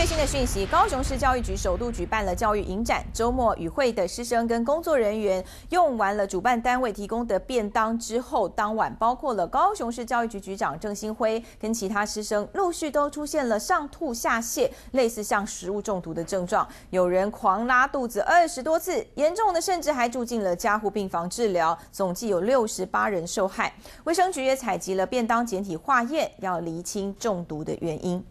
最新的讯息，高雄市教育局首度举办了教育影展。周末与会的师生跟工作人员用完了主办单位提供的便当之后，当晚包括了高雄市教育局局长郑兴辉跟其他师生陆续都出现了上吐下泻，类似像食物中毒的症状。有人狂拉肚子20多次，严重的甚至还住进了加护病房治疗。总计有68人受害。卫生局也采集了便当检体化验，要厘清中毒的原因。